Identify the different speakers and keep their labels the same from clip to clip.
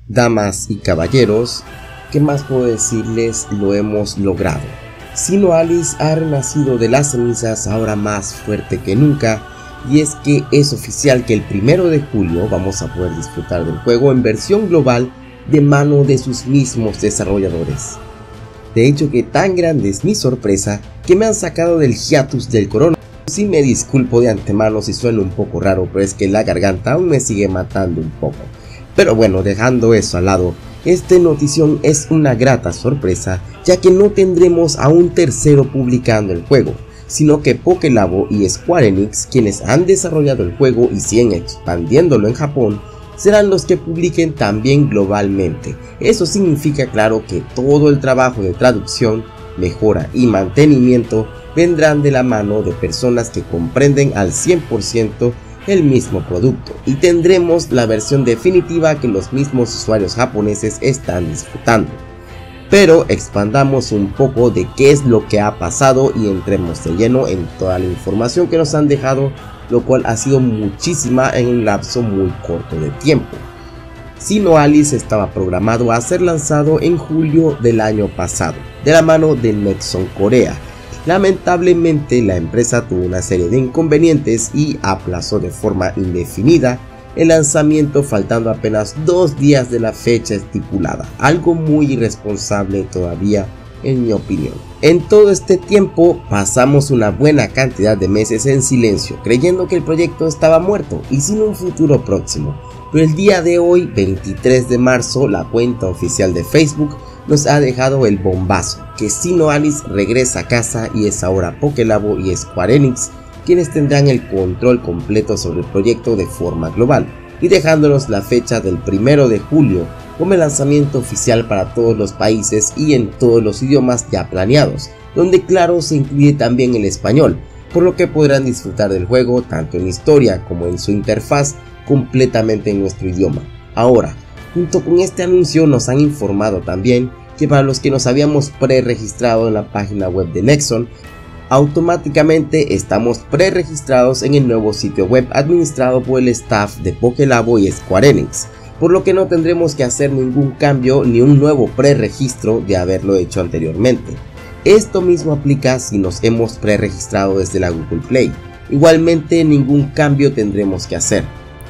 Speaker 1: Damas y caballeros, ¿qué más puedo decirles? Lo hemos logrado. Sino-Alice ha renacido de las cenizas ahora más fuerte que nunca, y es que es oficial que el 1 de julio vamos a poder disfrutar del juego en versión global de mano de sus mismos desarrolladores. De hecho, que tan grande es mi sorpresa que me han sacado del hiatus del coronavirus. Sí, me disculpo de antemano si suena un poco raro, pero es que la garganta aún me sigue matando un poco. Pero bueno, dejando eso al lado, esta notición es una grata sorpresa, ya que no tendremos a un tercero publicando el juego, sino que Pokelabo y Square Enix, quienes han desarrollado el juego y siguen expandiéndolo en Japón, serán los que publiquen también globalmente. Eso significa, claro, que todo el trabajo de traducción, mejora y mantenimiento vendrán de la mano de personas que comprenden al 100% el mismo producto, y tendremos la versión definitiva que los mismos usuarios japoneses están disfrutando. Pero expandamos un poco de qué es lo que ha pasado y entremos de lleno en toda la información que nos han dejado, lo cual ha sido muchísima en un lapso muy corto de tiempo. Sino-Alice estaba programado a ser lanzado en julio del año pasado, de la mano de Nexon Corea. Lamentablemente la empresa tuvo una serie de inconvenientes y aplazó de forma indefinida el lanzamiento, faltando apenas 2 días de la fecha estipulada, algo muy irresponsable todavía en mi opinión. En todo este tiempo pasamos una buena cantidad de meses en silencio, creyendo que el proyecto estaba muerto y sin un futuro próximo, pero el día de hoy, 23 de marzo, la cuenta oficial de Facebook nos ha dejado el bombazo, que Sino-Alice regresa a casa y es ahora Pokelabo y Square Enix quienes tendrán el control completo sobre el proyecto de forma global, y dejándonos la fecha del 1 de julio como el lanzamiento oficial para todos los países y en todos los idiomas ya planeados, donde claro se incluye también el español, por lo que podrán disfrutar del juego tanto en historia como en su interfaz completamente en nuestro idioma. Ahora, junto con este anuncio nos han informado también que para los que nos habíamos pre-registrado en la página web de Nexon, automáticamente estamos pre-registrados en el nuevo sitio web administrado por el staff de Pokelabo y Square Enix, por lo que no tendremos que hacer ningún cambio ni un nuevo pre-registro de haberlo hecho anteriormente. Esto mismo aplica si nos hemos pre-registrado desde la Google Play. Igualmente ningún cambio tendremos que hacer.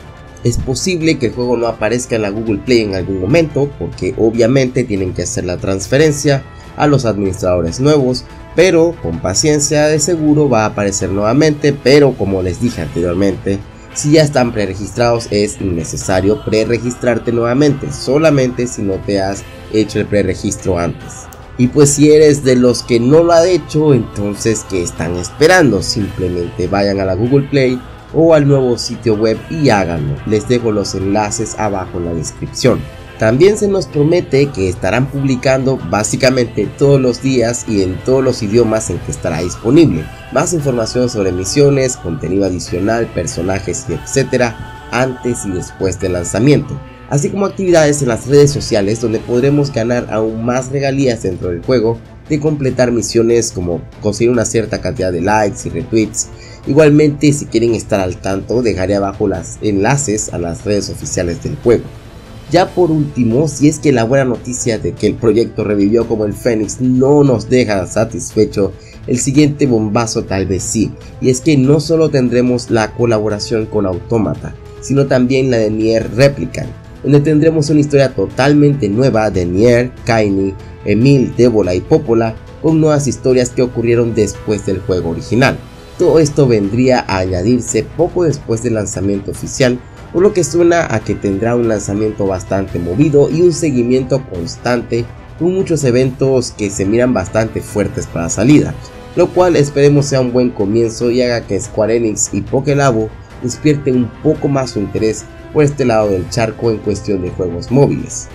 Speaker 1: Es posible que el juego no aparezca en la Google Play en algún momento, porque obviamente tienen que hacer la transferencia a los administradores nuevos, pero con paciencia de seguro va a aparecer nuevamente. Pero como les dije anteriormente, si ya están preregistrados es innecesario preregistrarte nuevamente, solamente si no te has hecho el preregistro antes. Y pues si eres de los que no lo ha hecho, entonces ¿qué están esperando? Simplemente vayan a la Google Play o al nuevo sitio web y háganlo. Les dejo los enlaces abajo en la descripción. También se nos promete que estarán publicando básicamente todos los días y en todos los idiomas en que estará disponible más información sobre misiones, contenido adicional, personajes y etcétera antes y después del lanzamiento, así como actividades en las redes sociales donde podremos ganar aún más regalías dentro del juego de completar misiones como conseguir una cierta cantidad de likes y retweets. Igualmente, si quieren estar al tanto, dejaré abajo los enlaces a las redes oficiales del juego. Ya por último, si es que la buena noticia de que el proyecto revivió como el Fénix no nos deja satisfecho, el siguiente bombazo tal vez sí, y es que no solo tendremos la colaboración con Automata, sino también la de Nier Replicant, donde tendremos una historia totalmente nueva de Nier, Kaini, Emil, Débola y Popola, con nuevas historias que ocurrieron después del juego original. Todo esto vendría a añadirse poco después del lanzamiento oficial, por lo que suena a que tendrá un lanzamiento bastante movido y un seguimiento constante, con muchos eventos que se miran bastante fuertes para salida, lo cual esperemos sea un buen comienzo y haga que Square Enix y Pokelabo despierten un poco más su interés por este lado del charco en cuestión de juegos móviles.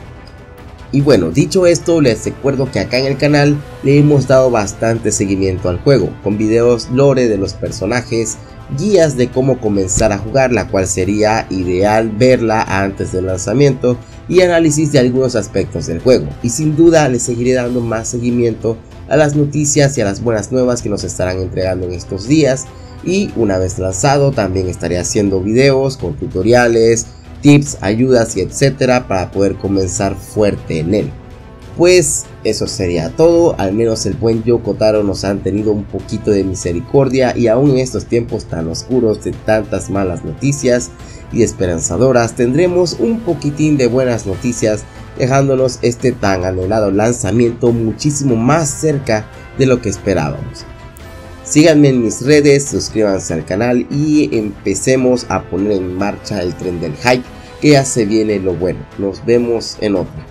Speaker 1: Y bueno, dicho esto, les recuerdo que acá en el canal le hemos dado bastante seguimiento al juego, con videos lore de los personajes, guías de cómo comenzar a jugar, la cual sería ideal verla antes del lanzamiento, y análisis de algunos aspectos del juego. Y sin duda les seguiré dando más seguimiento a las noticias y a las buenas nuevas que nos estarán entregando en estos días. Y una vez lanzado también estaré haciendo videos con tutoriales, tips, ayudas y etcétera para poder comenzar fuerte en él. Pues eso sería todo. Al menos el buen Yoko Taro nos han tenido un poquito de misericordia, y aún en estos tiempos tan oscuros de tantas malas noticias y esperanzadoras, tendremos un poquitín de buenas noticias, dejándonos este tan anhelado lanzamiento muchísimo más cerca de lo que esperábamos. Síganme en mis redes, suscríbanse al canal y empecemos a poner en marcha el tren del hype, que ya se viene lo bueno. Nos vemos en otra.